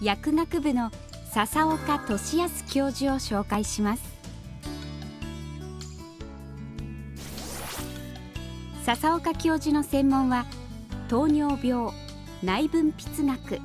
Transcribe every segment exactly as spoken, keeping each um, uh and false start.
薬学部の笹岡俊康教授を紹介します。笹岡教授の専門は糖尿病、内分泌学、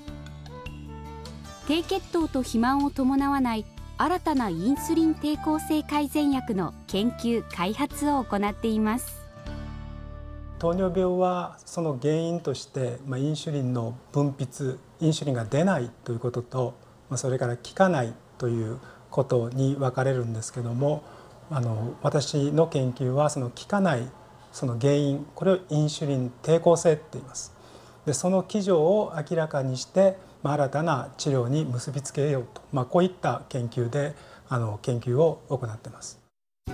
低血糖と肥満を伴わない新たなインスリン抵抗性改善薬の研究・開発を行っています。 糖尿病はその原因として、まあ、インシュリンの分泌、インシュリンが出ないということと、まあ、それから効かないということに分かれるんですけども、あの私の研究はその効かないその原因、これをインシュリン抵抗性って言います。でその機序を明らかにして、まあ、新たな治療に結びつけようと、まあ、こういった研究であの研究を行っています。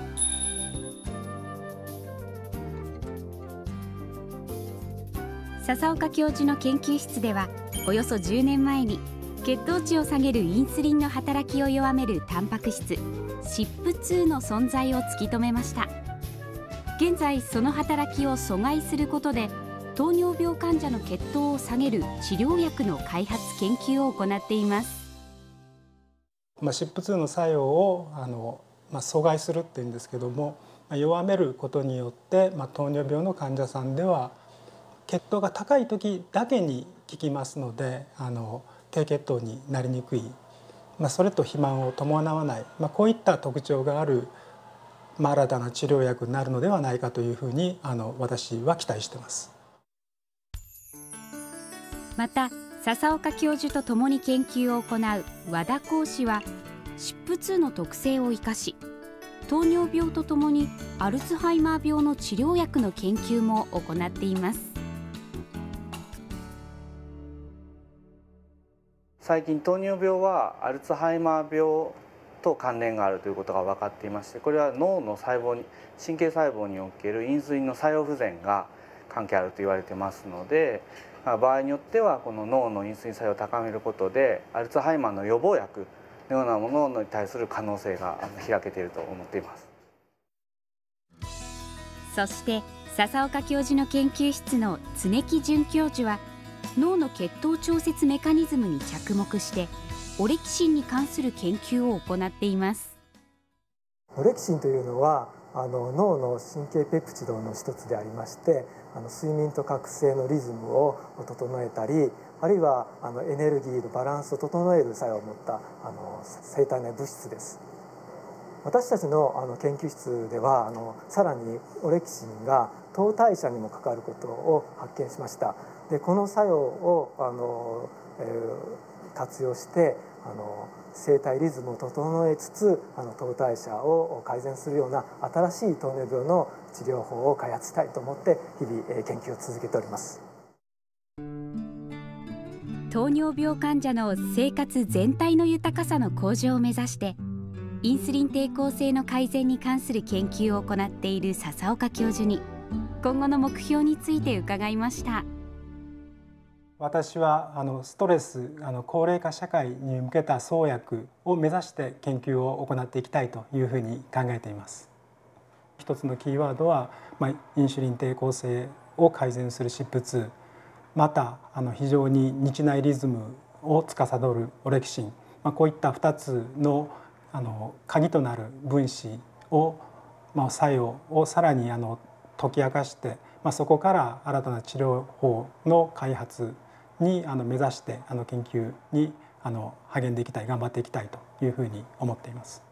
笹岡教授の研究室ではおよそじゅうねんまえに血糖値を下げるインスリンの働きを弱めるタンパク質 シップツー の存在を突き止めました。現在その働きを阻害することで糖尿病患者の血糖を下げる治療薬の開発研究を行っています。 まあ、シップツー の作用をあの、まあ、阻害するっていうんですけども、まあ、弱めることによって、まあ、糖尿病の患者さんでは血糖が高い時だけに効きますので、あの低血糖になりにくい、まあ、それと肥満を伴わない、まあ、こういった特徴がある、まあ、新たな治療薬になるのではないかというふうにあの私は期待しています。 また笹岡教授と共に研究を行う和田講師は シップツー の特性を生かし、糖尿病とともにアルツハイマー病の治療薬の研究も行っています。 最近糖尿病はアルツハイマー病と関連があるということが分かっていまして、これは脳の細胞に神経細胞におけるインスリンの作用不全が関係あると言われてますので、場合によってはこの脳のインスリン作用を高めることでアルツハイマーの予防薬のようなものに対する可能性が開けていると思っています。 そして笹岡教授の研究室の常木准教授は脳の血糖調節メカニズムに着目してオレキシンに関する研究を行っています。 オレキシンというのはあの脳の神経ペプチドの一つでありまして、あの睡眠と覚醒のリズムを整えたり、あるいはあのエネルギーのバランスを整える作用を持ったあの生体内物質です。私たちのあの研究室ではあのさらにオレキシンが糖代謝にも関わることを発見しました。でこの作用をあの、えー、活用してあの生体リズムを整えつつあの糖代謝を改善するような新しい糖尿病の治療法を開発したいと思って日々研究を続けております。 糖尿病患者の生活全体の豊かさの向上を目指してインスリン抵抗性の改善に関する研究を行っている笹岡教授に今後の目標について伺いました。 私はあのストレスあの高齢化社会に向けた創薬を目指して研究を行っていきたいというふうに考えています。一つのキーワードは、まあ、インシュリン抵抗性を改善する シップツー、 またあの非常に日内リズムを司るオレキシン、まあ、こういったふたつのあの鍵となる分子を、まあ、作用をさらにあの解き明かして、まあ、そこから新たな治療法の開発にあの目指してあの研究にあの励んでいきたい、頑張っていきたいというふうに思っています。